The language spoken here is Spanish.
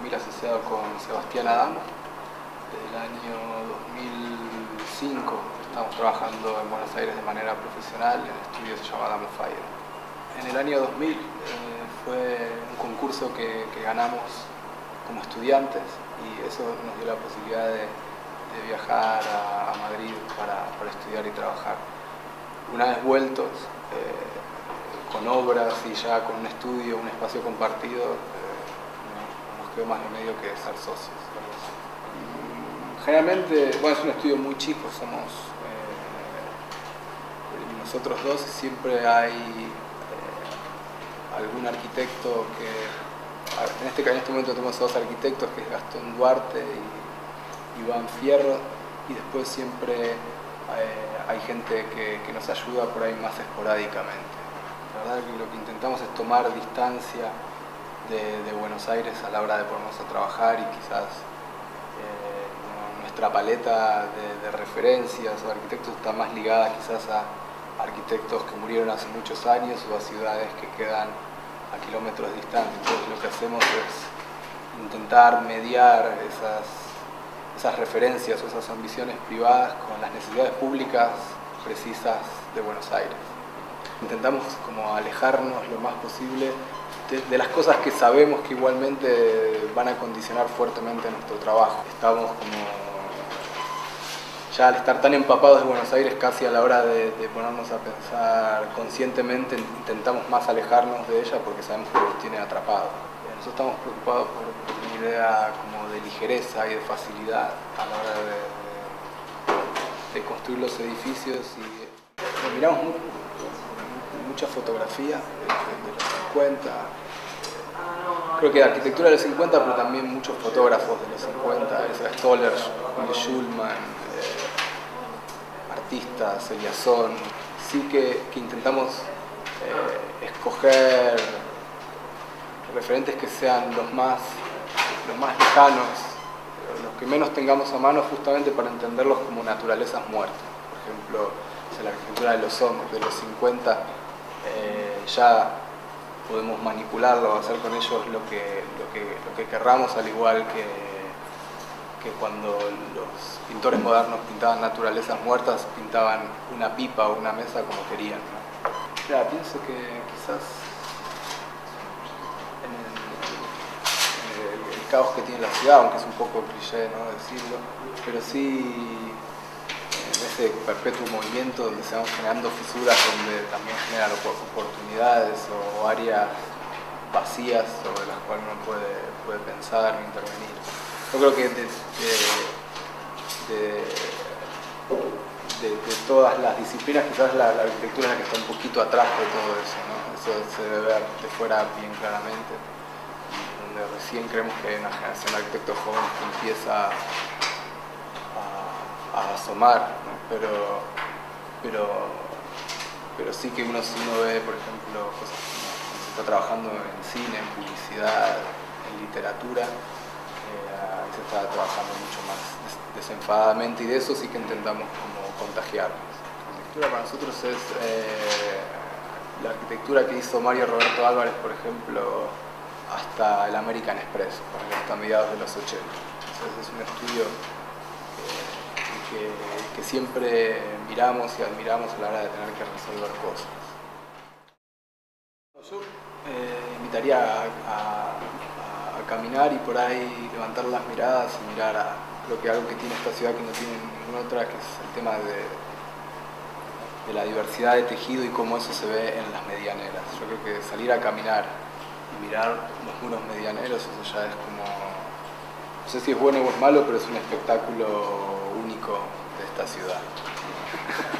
2000 asociado con Sebastián Adamo. Desde el año 2005 estamos trabajando en Buenos Aires de manera profesional en el estudio que se llama Adamo Fire. En el año 2000 fue un concurso que ganamos como estudiantes y eso nos dio la posibilidad de viajar a Madrid para estudiar y trabajar. Una vez vueltos, con obras y ya con un estudio, un espacio compartido, no nos quedó más remedio que ser socios. Generalmente, bueno, es un estudio muy chico, somos nosotros dos y siempre hay algún arquitecto que, en este momento tenemos dos arquitectos, que es Gastón Duarte y Iván Fierro, y después siempre hay gente que nos ayuda por ahí más esporádicamente. La verdad que lo que intentamos es tomar distancia de Buenos Aires a la hora de ponernos a trabajar, y quizás nuestra paleta de referencias o arquitectos está más ligada quizás a arquitectos que murieron hace muchos años o a ciudades que quedan a kilómetros de distancia. Entonces lo que hacemos es intentar mediar esas referencias o esas ambiciones privadas con las necesidades públicas precisas de Buenos Aires. Intentamos como alejarnos lo más posible de las cosas que sabemos que igualmente van a condicionar fuertemente nuestro trabajo. Estamos como, ya al estar tan empapados de Buenos Aires, casi a la hora de ponernos a pensar conscientemente, intentamos más alejarnos de ella porque sabemos que nos tiene atrapados. Nosotros estamos preocupados por una idea como de ligereza y de facilidad a la hora de construir los edificios, y miramos mucha fotografía de los 50. Creo que arquitectura de los 50, pero también muchos fotógrafos de los 50, Stoller, Schulman, artistas, Eliasson. Sí que intentamos escoger referentes que sean los más lejanos, los que menos tengamos a mano, justamente para entenderlos como naturalezas muertas. Por ejemplo, la arquitectura de los hombres de los 50, ya podemos manipularlo, hacer con ellos lo que querramos, al igual que cuando los pintores modernos pintaban naturalezas muertas, pintaban una pipa o una mesa como querían, ¿no? Mira, pienso que quizás el caos que tiene la ciudad, aunque es un poco cliché, ¿no?, decirlo, pero sí ese perpetuo movimiento donde se van generando fisuras, donde también generan oportunidades o áreas vacías sobre las cuales uno puede pensar o intervenir. Yo creo que de todas las disciplinas, quizás la arquitectura es la que está un poquito atrás de todo eso, ¿no? Eso se debe ver de fuera bien claramente, donde recién creemos que hay una generación de arquitectos jóvenes que empieza a asomar, ¿no? pero sí que uno ve, por ejemplo, cosas como se está trabajando en cine, en publicidad, en literatura, se está trabajando mucho más desenfadadamente, y de eso sí que intentamos como contagiarnos. La arquitectura para nosotros es la arquitectura que hizo Mario Roberto Álvarez, por ejemplo, hasta el American Express, hasta mediados de los 80. Entonces es un estudio que siempre miramos y admiramos a la hora de tener que resolver cosas. Yo invitaría a caminar y por ahí levantar las miradas y mirar a, creo que algo que tiene esta ciudad que no tiene ninguna otra, que es el tema de la diversidad de tejido y cómo eso se ve en las medianeras. Yo creo que salir a caminar y mirar los muros medianeros, eso ya es como, no sé si es bueno o es malo, pero es un espectáculo único de esta ciudad.